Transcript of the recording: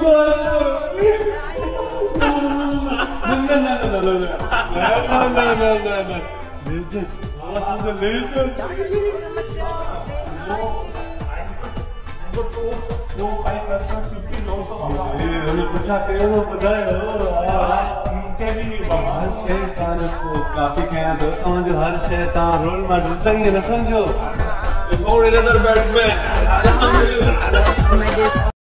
काफी कहना तो हर शैतान रोल मॉडल सही है ना समझो। Another Batman.